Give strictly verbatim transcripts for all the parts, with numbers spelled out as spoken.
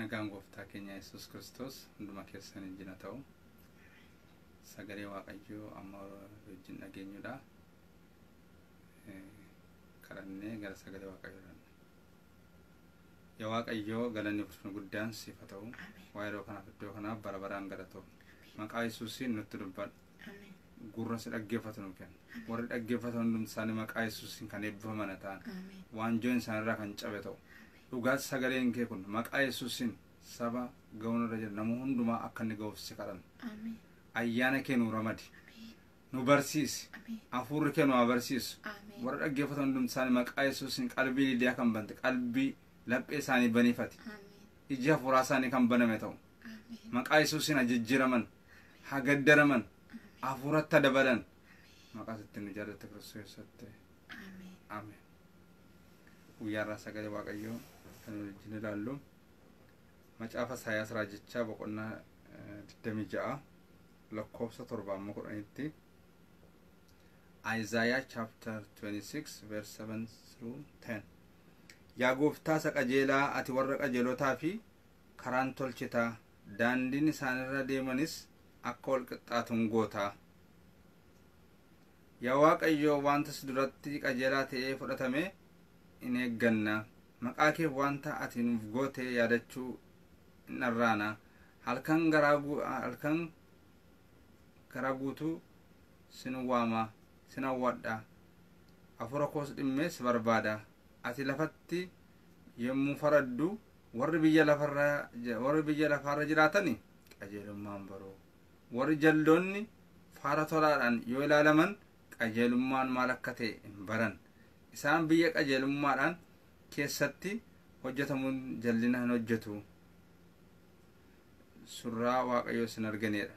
nagaan gooftaa keenya Yesuus Kiristoos hunduma keessan injina ta'u sagalee waaqayyoo amma wajjin dhageenyudha kadhannee gara sagalee waaqayyoo yaa waaqayyoo galanni ulfina guddaan siif haa ta'u waa yeroo kanaaf iddoo kanaaf bara baraan galatoo maqaa Yesuusiin nutti dubbadhu gurra si dhaggeeffatu nu kenna warri dhaggeeffatan hundumti isaanii maqaa Yesuusiin kan eebbifaman ta'an waanjoon isaanirraa kan cabe ta'u dhugaas sagaleen kee kun maqaa Yesuusiin saba ga'uun irra jira nama hundumaa akka inni ga'uuf si kadhanna ayyaana kee nu ramadi nu barsiisi hafuurri kee nu barsiisu warra dhaggeeffatan hundumti isaanii maqaa Yesuusiin qalbii lidiyaa kan bante qalbii laphee isaanii baniifati iji hafuuraa isaanii kan baname ta'u maqaa Yesuusiin ajijjiraman hagaddaraman hafuuratti dabalan maqaa sitti nu jaallate Kiristoos Yesuusitti aamen guyyaarraa sagalee waaqayyoo kan wajjin ilaallu macaafa Isaayaas raajichaa boqonnaa digdamii ja'a lakkoofsa torba amma kudhanitti Isaiah chapter twenty-six verse seven through ten yaa gooftaa isa qajeelaa ati warra qajeelotaa fi karaan tolchitaa daandiin isaanirra deemanis akka wal qixxaatuun gootaa yaa waaqayyoo wanta si duratti qajeelaa ta'ee fudhatame in eegganna maqaa kee wanta ati nuuf goote yaadachuu in arraana halkan garaa halkan garaa guutuu sin waama sin awwadha afura koos dhimmee si barbaada ati lafatti yemmuu faraddu warri biyya lafarra warri biyya lafarra jiraatani qajeelummaan baroo warri jalloonni faara tolaadhaan yoo ilaalaman qajeelummaan maal akka ta'e hin baran isaan biyya qajeelummaadhaan keessatti hojjetamuun jallina hin hojjetu surraa waaqayyoo sin arganeedha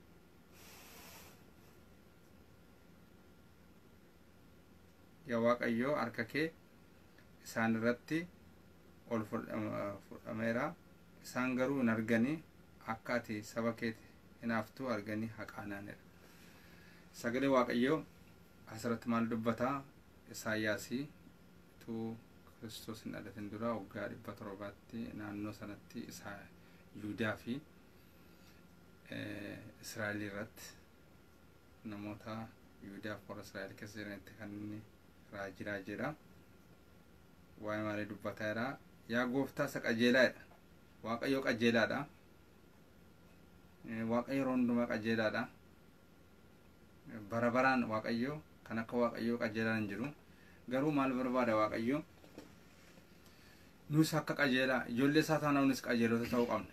yaa waaqayyoo harka kee isaan irratti ol fudhameera isaan garuu hin arganii akka ati saba keeti hinaaftuu arganii haqaanaanidha sagalee waaqayyoo asirratti maal dubbataa Isaayaasii tu Kiristoos hin dhalatin dura waggaa dhibba torbaatti naannoo sanatti isaa Yihudaa fi Israa'el irratti namoota Yihudaa fi warra Israa'el keessa jiranitti kan inni raajiraa jedha waa'ee maalii dubbataa jira yaa gooftaa isa qajeelaadha waaqayyoo qajeelaadha waaqayyo yeroo hundumaa qajeelaadha bara baraan waaqayyoo kan akka waaqayyoo qajeelaan jiru garuu maal barbaada waaqayyoo nus akka qajeelaa ijoollee isaa taanaanis qajeelota ta'uu qabna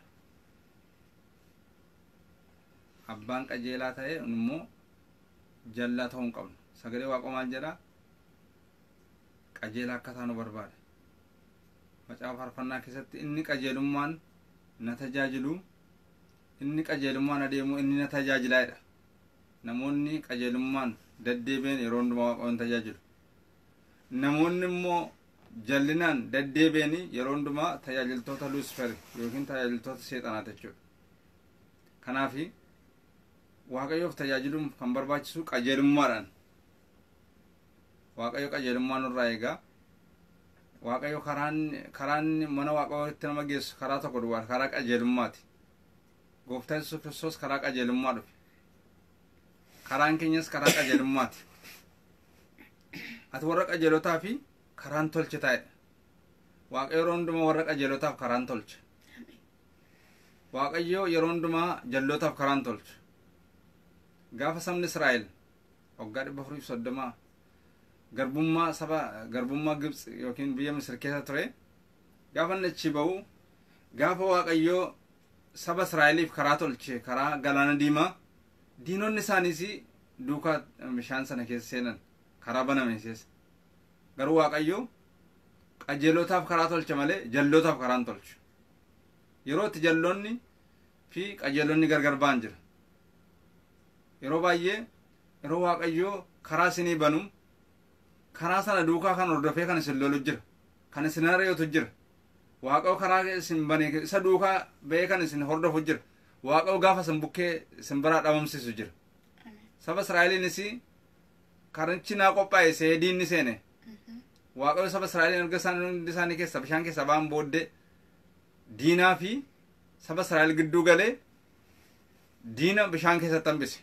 abbaan qajeelaa ta'e immoo jallaa ta'uu hin qabnu sagalee waaqoo maal jedha qajeelaa akka taanu barbaada macaafa faarfannaa keessatti inni qajeelummaan na tajaajilu inni qajeelummaan adeemu inni na tajaajilaadha namoonni qajeelummaan daddeebiin yeroo hundumaa waaqayyoon tajaajilu namoonni immoo jallinaan daddeebiin yeroo hundumaa tajaajiltoota Lucifer yookiin tajaajiltoota seexanaati jechuudha kanaaf waaqayyoof tajaajiluun kan barbaachisu qajeelummaadhaan waaqayyo qajeelummaa nurraa eegaa waaqayyo karaan karaan mana waaqayyootti nama geessu karaa tokko duwwaa karaa qajeelummaati gooftaan Yesuus Kiristoos karaa qajeelummaa dhufe karaan keenyas karaa qajeelummaati ati warra qajeelotaa fi karaan tolchitaadha waaqayyo yeroo hundumaa warra qajeelotaaf karaan tolcha waaqayyo yeroo hundumaa jallootaaf karaan tolcha gaafa sabni Israa'el waggaa dhibba afurii fi soddoma garbummaa saba garbummaa Gibx yookiin biyya Misir keessa ture gaafa inni achi ba'u gaafa waaqayyo saba Israa'eliif karaa tolche karaa galaana diimaa diinonni isaaniis duukaa bishaan sana keessa seenan karaa baname keessa garuu waaqayyo qajeelotaaf karaa tolche malee jallootaaf karaan tolchu yeroo itti jalloonni fi qajeelonni gargar ba'an jira yeroo baay'ee yeroo waaqayyo karaa isinii banu karaa sana duukaa kan hordofee kan isin lolu jira kan isin ari'atu jira waaqayyo karaa isin bane isa duukaa ba'ee kan isin hordofu jira waaqayyo gaafa isin bukkee isin biraa dhabamsiisu jira saba Israa'eliinis karichi naa qophaa'e seediinni seene waaqayyo saba Israa'eliin erga isaan hundi isaanii keessa bishaan keessa ba'an booddee diinaa fi saba Israa'el gidduu galee diina bishaan keessatti hambise.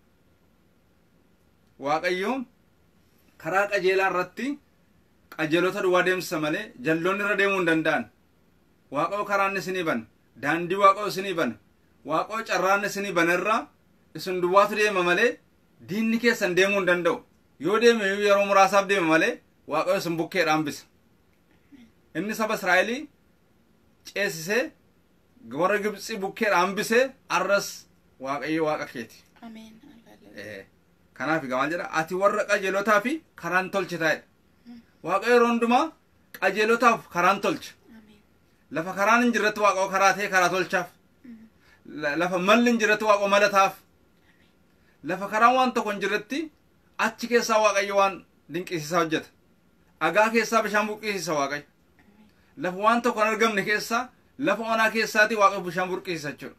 Waaqayyo karaa qajeelaa irratti qajeelota duwwaa deemsisa malee jalloonni irra deemuu hin danda'an. Waaqayyo karaan isinii bane, daandii Waaqayyo isinii bane, Waaqayyo carraan isinii bane irraa isin duwwaatu deema malee diinni keessan deemuu hin danda'u. Yoo deeme yeroo muraasaaf deema malee Waaqayyo isin bukkeedhaan hambisa. Inni saba Israa'elii ceesisee warra Gibxii bukkeedhaan hambisee arras Waaqayyo Waaqa keeti. Ameen. Kanaaf maal jedha? Ati warra qajeelotaa fi karaan tolchitaadha. Waaqayyo yeroo hundumaa qajeelotaaf karaan tolcha. Lafa karaan hin jirretti Waaqayyo karaa ta'e karaa tolchaaf. Lafa malli hin jirretti Waaqayyo mala taaf. Lafa karaan waan tokko hin jirretti achi keessaa Waaqayyo waan dinqisiisaa hojjeta. Dhagaa keessaa bishaan burqisiisa Waaqayyo. Lafa waan tokko hin argamne keessaa lafa onaa keessaati Waaqayyo bishaan burqisiisa jechuudha.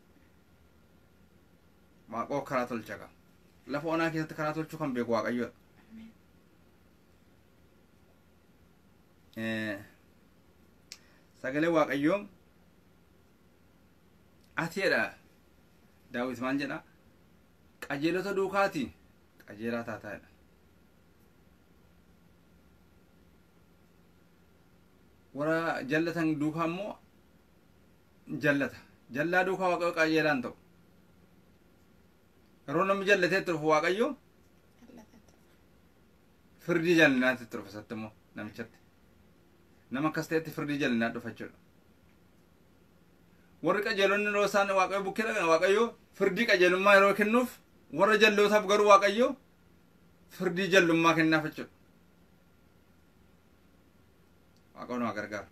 Waaqayyo karaa tolcha qaba. Lafa onaa keessatti karaa tolchuu kan beeku Waaqayyoodha. Sagalee Waaqayyoo atiidha. Daawit maal jedha? Qajeelota duukaati qajeelaa taataadha. Warra jallatan duukaa immoo jallata. Jallaa duukaa Waaqayyo qajeelaan ta'u. Yeroo namni jallatee turfu Waaqayyo firdii jal'inaatti turfa satti immoo namichatti. Nama akkas ta'etti firdii jal'inaa dhufa jechuudha. Warri qajeelonni yeroo isaan Waaqayyo bukkee dhaqan Waaqayyo firdii qajeelummaa yeroo kennuuf warra jallootaaf garuu Waaqayyo firdii jallummaa kennaaf jechuudha. Waaqayyo nu gargaara.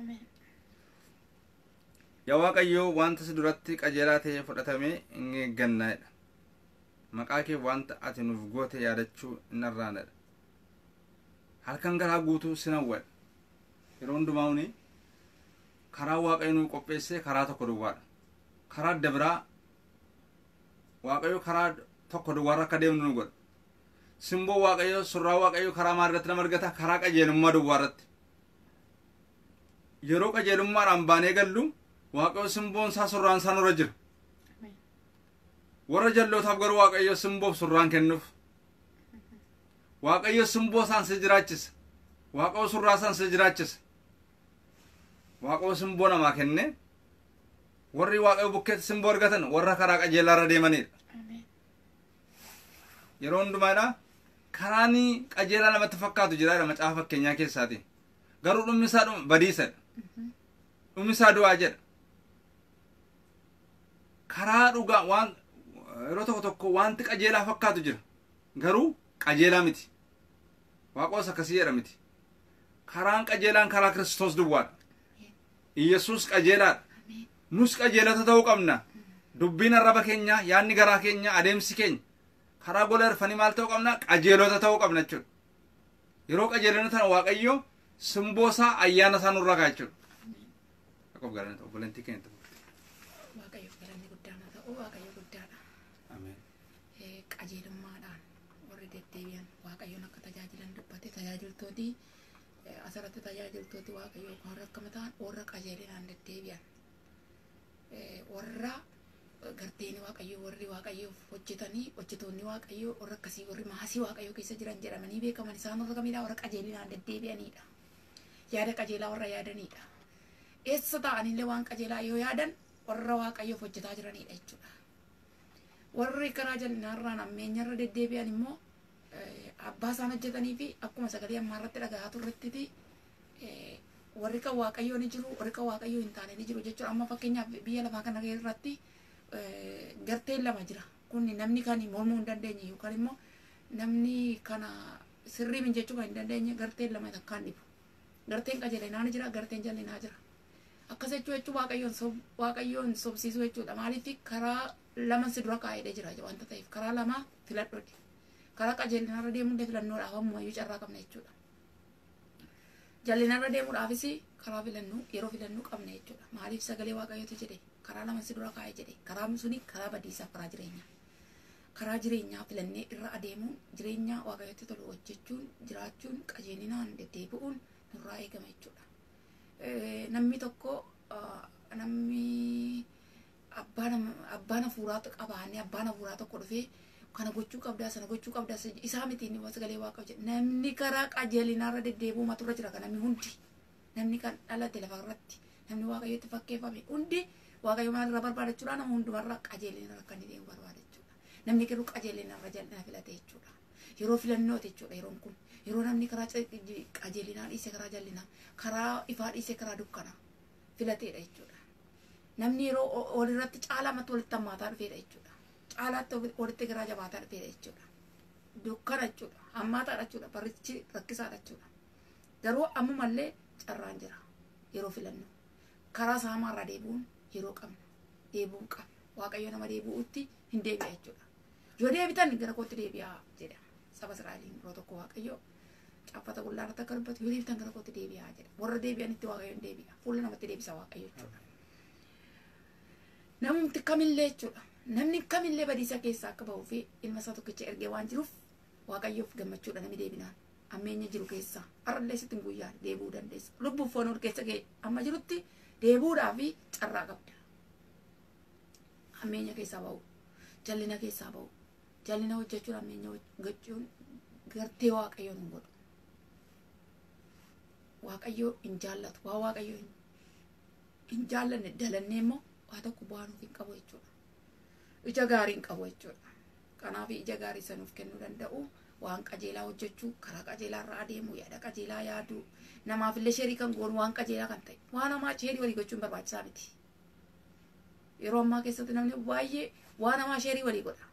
Yaa Waaqayyo wanta si duratti qajeelaa ta'ee fudhatamee hin eeggannaadha. Maqaa kee wanta ati nuuf goote yaadachuu hin irraanadha. Halkan garaa guutuu sin hawwadha. Yeroo hundumaa karaa Waaqayyo nu qopheessee karaa tokko duwwaadha. Karaa adda biraa Waaqayyo karaa tokko duwwaarra akka deemnu nu godha. Simboo Waaqayyo surraa Waaqayyo karaa maalirratti nama argata? Karaa qajeelummaa duwwaarratti. Yeroo qajeelummaadhaan baanee gallu Waaqayyo simboon isaa surraan isaa nurra jira. Warra jallootaaf garuu Waaqayyo simboof surraan kennuuf. Waaqayyo simboo isaan si jiraachisa. Waaqayyo surraa isaan si jiraachisa. Waaqayyo simboo namaa kenne warri Waaqayyo bukkeetti simboo argatan warra karaa qajeelaarra deemanidha. Yeroo hundumaadha karaan qajeelaa namatti fakkaatu jiraadha macaafa fakkeenyaa keessaati. Garuu dhumni isaa badiisadha. Dhumni isaa du'aa jedha. Karaa dhugaa waan yeroo tokko tokko wanti qajeelaa fakkaatu jira. Garuu qajeelaa miti. Waaqayyoos akkasii jedha miti. Karaan qajeelaan karaa Kiristoos duwwaadha. Iyesuus qajeelaadha. Nus qajeelota ta'uu qabna. Dubbiin arraba keenya, yaadni garaa keenya, adeemsi keenya karaa gola irfanii maal ta'uu qabna? Qajeelota ta'uu qabna jechuudha. Yeroo qajeelina tana Waaqayyo simboo isaa ayyaana isaa nurra ka'a jechuudha. Akkuma galanni ta'u bulantii keenya ta'u. Waaqayyo galanni guddaan ta'u Waaqayyo guddaadha. Ameen. Qajeelummaadhaan warri deddeebi'an Waaqayyoon akka tajaajilan dubbate tajaajiltooti asirratti tajaajiltooti Waaqayyo warra akkama ta'an warra qajeelinaan deddeebi'an warra garteen Waaqayyo warri Waaqayyoof hojjetanii hojjetoonni Waaqayyo warra akkasii warri maasii Waaqayyo keessa jiran jedhamanii beekaman isaan warra kamidha? Warra qajeelinaan deddeebi'anidha. Yaada qajeelaa warra yaadanidha. Eessa ta'anillee waan qajeelaa yoo yaadan warra Waaqayyoof hojjetaa jiranidha jechuudha. Warri karaa jal'inaarraan ammeenyarra deddeebi'an immoo abbaa isaan hojjetanii fi akkuma sagalee ammaa irratti dhagahaa turretti warri kan Waaqayyoo ni jiru warri kan Waaqayyoo hin taane ni jiru jechuudha. Amma fakkeenyaaf biyya lafaa kana irratti garteen lama jira. Kun namni kan mormuu hin dandeenye yookaan immoo namni kana sirrii min jechuu kan hin dandeenye garteen lama takkaan dhibu. Garteen qajeelinaa ni jira, garteen jal'inaa jira. Akkas jechuu jechuun Waaqayyoon sob Waaqayyoon sobsiisuu jechuudha. Maaliif karaa lama si dura kaa'ee jira wanta ta'eef karaa lama filadhoodha. Karaa qajeelinaarra deemuun filannoodhaaf ammayyuu carraa qabna jechuudha. Jal'inaarra deemuudhaafis karaa filannoo yeroo filannoo qabna jechuudha. Maaliif sagalee Waaqayyootu jedhe karaa lama si dura kaa'ee jedhe karaan suni karaa badiisaaf karaa jireenyaa. Karaa jireenyaa filannee irra adeemuun jireenya Waaqayyootti tolu hojjechuun jiraachuun qajeelinaan deddeebi'uun nurraa eegama jechuudha. Namni tokko abbaan hafuuraa qabaanne abbaan hafuuraa tokko dhufee kana gochuu qabdaa sana gochuu qabdaa isaa miti inni sagalee Waaqayyoo jedhe namni karaa qajeelinaarra deddeebi'u maturra jira kan namni hundi namni kan dhalate lafa irratti namni Waaqayyootti fakkeeffame hundi Waaqayyo maalirra barbaadachuudha nama hundumarra qajeelinarra kan deemu barbaadachuudha namni garuu qajeelinarra jal'ina filate jechuudha yeroo filannooti jechuudha yeroon kun yeroo namni karaa qajeelinaa dhiise karaa jal'inaa karaa ifaa dhiise karaa dukkanaa filateedha jechuudha namni yeroo walirratti caalaa mata walitti hammaataa dhufeedha jechuudha caalaatti walitti garaa jabaataa dhufeedha jechuudha dukkana jechuudha hammaataadha jechuudha barichi rakkisaadha jechuudha garuu ammumallee carraan jira yeroo filannoo karaa saamaarraa deebi'uun yeroo qabna deebi'uu qabna Waaqayyo nama deebi'uutti hin deebi'a jechuudha yoo deebitan gara kootti deebi'aa jedha saba Israa'eliin yeroo tokko Waaqayyo caafata qullaarratti akka dubbatu yoo deebitan gara kootti deebi'aa jedha warra deebi'anitti Waaqayyo hin deebi'a fuula namatti deebisa Waaqayyo jechuudha namumti kamillee jechuudha namni kamillee badiisa keessaa akka bahuu fi ilma isaa tokkicha ergee waan jiruuf Waaqayyoof gammachuudha namni deebinaan ammeenya jiru keessaa arallee sitti hin guyyaan deebi'uu dandeessa lubbuuf foon ol keessa ga'e amma jirutti deebi'uudhaa fi carraa qabda ammeenya keessaa bahu jallina keessaa bahu jallina hojjechuun ammeenya gochuun gartee Waaqayyoon hin godhu Waaqayyoo hin jaallatu waa Waaqayyoo hin jaallanne dalannee immoo waa tokko bu'aanuuf hin qabu jechuudha ija gaarii hin qabu jechuudha kanaaf ija gaarii sanuuf kennuu danda'u waan qajeelaa hojjechuu karaa qajeelaa irraa adeemuu yaada qajeelaa yaaduu namaafillee sheerii kan goonu waan qajeelaa kan ta'e waan namaa sheerii walii gochuun barbaachisaa miti yeroo ammaa keessatti namni baay'ee waan namaa sheerii walii godha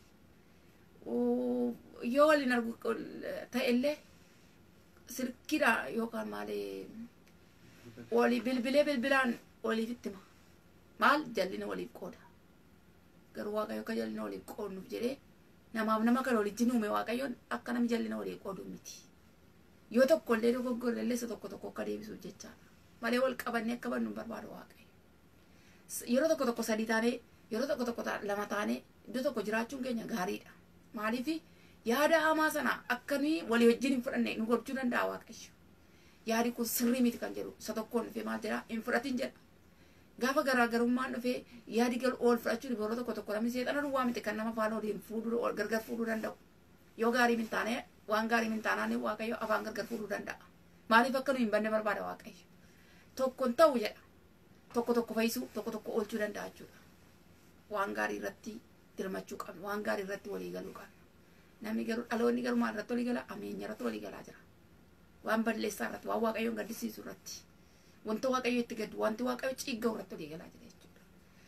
yoo waliin argu ta'ellee sirkidha yookaan maalee walii bilbilee bilbilaan waliif itti hima maal jallina waliif qooda garuu Waaqayyo akka jallina waliif qoodnuuf jedhee namaaf nama kan walitti uume Waaqayyoon akka namni jallina waliif qoodu miti yoo tokko illee dogoggorre illee isa tokko tokko akka deebisuuf jechaadha malee wal qabannee akka bannu barbaadu Waaqayyo yeroo tokko tokko sadii taanee yeroo tokko tokko lama taanee iddoo tokko jiraachuun keenya gaariidha maaliif yaada hamaa sana akka nuyi walii wajjin hin fudhanne nu gochuu danda'a Waaqayyo yaadi kun sirrii miti kan jedhu isa tokkoon dhufee maal jedhaa hin fudhatin jedha gaafa garaagarummaan dhufee yaadi gal ool fudhachuun yeroo tokko tokko namni seexana duwwaa miti kan nama faana waliin fuudhuu ol gargar fuudhuu danda'u yoo gaarii min taane waan gaarii min taanaan Waaqayyo afaan gargar fuudhuu danda'a maaliif akka nu hin banne barbaada Waaqayyo tokkon ta'u jedha tokko tokko fayyisuu tokko tokko oolchuu danda'a jechuudha waan gaarii irratti dirmachuu qabna waan gaarii irratti walii galuu qabna namni garuu dhaloonni garuu maal irratti walii gala ameenya irratti walii galaa jira waan balleessaa irratti waan Waaqayyoon gaddisiisu irratti wanta Waaqayyo itti gaddu wanti Waaqayyo ciiggaa'u irratti walii galaa jira jechuudha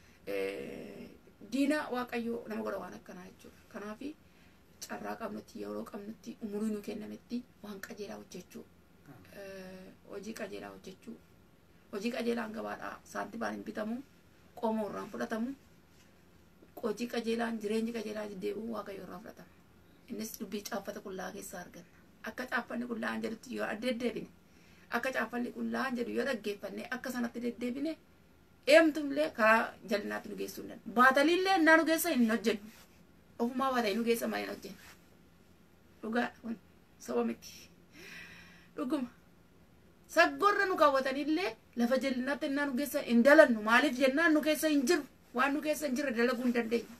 diina Waaqayyo nama godha waan akkanaa jechuudha kanaaf carraa qabnutti yeroo qabnutti umurii nu kennametti waan qajeelaa hojjechuu hojii qajeelaa hojjechuu hojii qajeelaan gabaadhaa saantibaan hin bitamu qomoo irraan fudhatamu hojii qajeelaan jireenyi qajeelaa deddeebi'u Waaqayyo irraa fudhatama innis dubbii caaffata qullaa keessaa arganna akka caaffanni qullaa'an jedhutti yoo deddeebine akka caaffanni qullaa'an jedhu yoo dhaggeeffanne akka sanatti deddeebine eemtumillee karaa jalinaatti nu geessuu hin danda'u baataliillee innaa nu geessa hin hojjennu ofumaa baatanii nu geessa malee hin hojjennu dhugaa saba miti dhuguma saggorra nu kaawwatanillee lafa jalinaatti innaa nu geessa hin dalannu maaliif jennaan nu keessa hin jiru waan nu keessa hin jirre dalaguu hin dandeenyu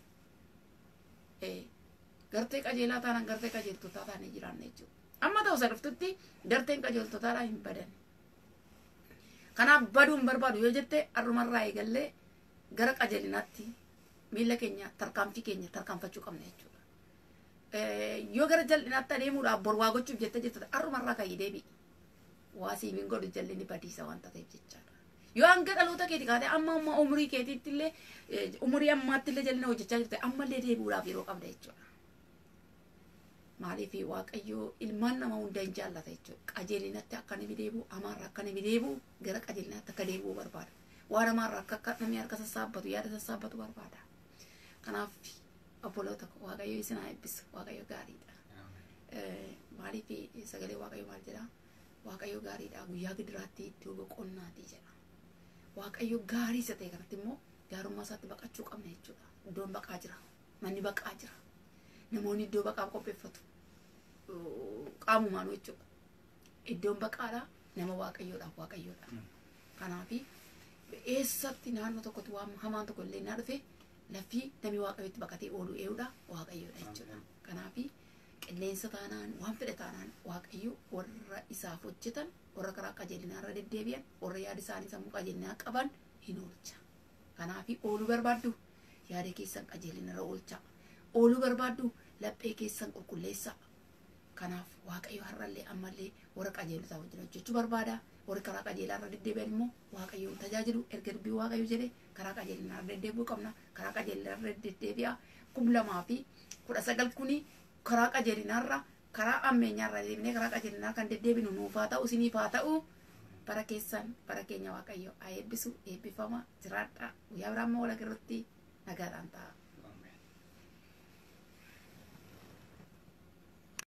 gartee qajeelaa taanaan gartee qajeeltotaa taanee jiraanne jechuudha amma ta'u isa dhuftutti garteen qajeeltotaadhaa hin badan kanaaf baduu hin barbaadu yoo jette arrumarraa eegallee gara qajeelinaatti miila keenya tarkaanfii keenya tarkaanfachuu qabna jechuudha yoo gara jal'inaatti adeemuudhaaf bor waa gochuuf jette jette arrumarraa kayyee deebi'i waa siimiin godhu jal'inni badiisa wanta ta'eef jechaadha yoo hanga dhaloota keeti kaatee amma amma umurii keetiitti illee umurii ammaatti illee jal'ina hojjechaa jirte ammallee deebi'uudhaaf yeroo qabda jechuudha maaliif Waaqayyo ilmaan nama hunda hin jaallata jechuudha qajeelinatti akka namni deebi'u amaarraa akka namni deebi'u gara qajeelinaatti akka deebi'u barbaada waan amaarraa akka akka namni harka sassaabbatu yaada sassaabbatu barbaada kanaaf obboloota Waaqayyo isin haa eebbisu Waaqayyo gaariidha maaliif sagalee Waaqayyo maal jedha Waaqayyo gaariidha guyyaa gidiraatti iddoo boqonnaati jedha Waaqayyo gaarii isa ta'e kanatti immoo gaarummaa isaatti baqachuu qabna jechuudha iddoon baqaa jira manni baqaa jira namoonni iddoo baqaaf qopheeffatu qaamumaan jechuudha iddoon baqaadha nama Waaqayyoodhaaf Waaqayyoodha kanaaf eessatti naannoo tokkotti waan hamaan tokko illee naa dhufe lafi namni waaqayyotti baqatee oolu ee'uudha waaqayyoodha jechuudha. Kanaafi qilleensa taanaan waan fedhe taanaan waaqayyo warra isaaf hojjetan warra karaa qajeelinaa irra deddeebi'an warra yaada isaanii sammuu qajeelinaa qaban hin oolcha. Kanaafi ooluu barbaaddu yaada keessan qajeelina irra oolcha. Ooluu barbaaddu laphee keessan qulqulleessa. Kanaaf waaqayyo har'allee ammallee warra qajeelotaa wajjin hojjechuu barbaada. Warri karaa qajeelaa irra deddeebi'an immoo waaqayyoon tajaajilu erga dubbii waaqayyo jedhe karaa qajeelinaa irra deddeebi'uu qabna. Karaa qajeelinaa irra deddeebi'a kum lamaa fi kudha sagal kuni karaa qajeelinaa irra karaa ammeenyaa irra deebinee karaa qajeelinaa kan deddeebinu nuuf haa ta'u isiniif haa ta'u bara keessan bara keenya waaqayyo haa eebbisu eebbifama jiraadha guyyaa biraa immoo wal agarratti nagaadhaan ta'a.